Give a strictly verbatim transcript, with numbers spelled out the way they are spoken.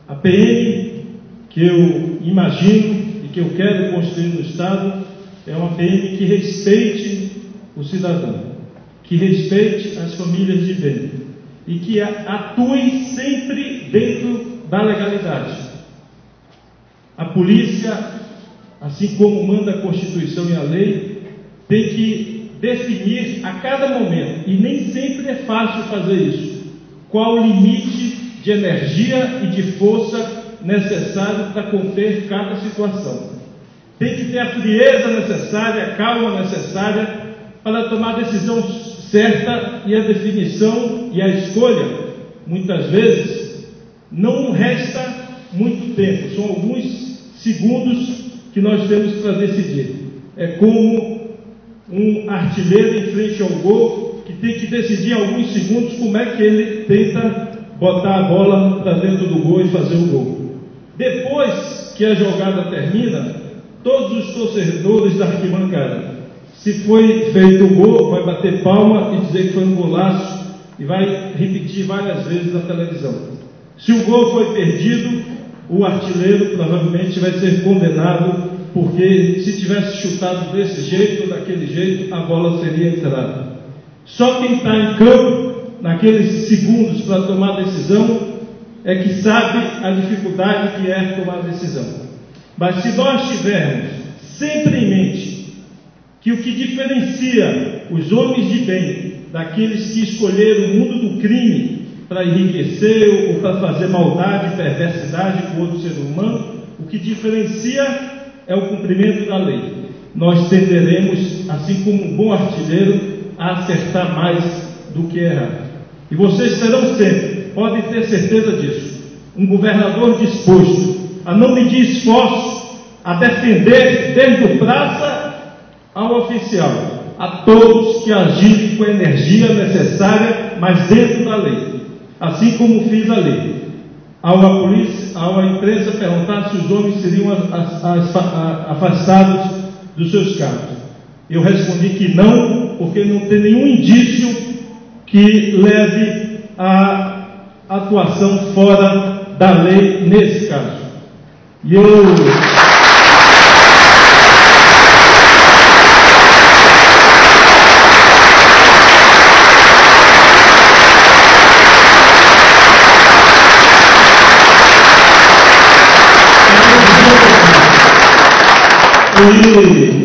A P M que eu imagino e que eu quero construir no Estado é uma P M que respeite o cidadão, que respeite as famílias de bem e que atue sempre dentro da legalidade. A polícia, assim como manda a Constituição e a lei, tem que definir a cada momento, e nem sempre é fácil fazer isso, qual o limite de energia e de força necessário para conter cada situação. Tem que ter a frieza necessária, a calma necessária para tomar a decisão certa, e a definição e a escolha, muitas vezes, não resta muito tempo, são alguns segundos que nós temos para decidir. É como um artilheiro em frente ao gol, que tem que decidir em alguns segundos como é que ele tenta botar a bola para dentro do gol e fazer o gol. Depois que a jogada termina, todos os torcedores da arquibancada, se foi feito o gol, vai bater palma e dizer que foi um golaço e vai repetir várias vezes na televisão. Se o gol foi perdido, o artilheiro provavelmente vai ser condenado, porque se tivesse chutado desse jeito ou daquele jeito, a bola seria entrada. Só quem está em campo, naqueles segundos para tomar a decisão, é que sabe a dificuldade que é tomar a decisão. Mas se nós tivermos sempre em mente que o que diferencia os homens de bem daqueles que escolheram o mundo do crime para enriquecer ou para fazer maldade e perversidade com outro ser humano, o que diferencia é o cumprimento da lei. Nós tenderemos, assim como um bom artilheiro, a acertar mais do que errar. E vocês terão sempre, podem ter certeza disso, um governador disposto a não medir esforços, a defender desde o praça ao oficial, a todos que agirem com a energia necessária, mas dentro da lei, assim como fiz a lei. Ao a polícia, ao a imprensa perguntar se os homens seriam afastados dos seus cargos, eu respondi que não, porque não tem nenhum indício que leve a atuação fora da lei nesse caso. E eu E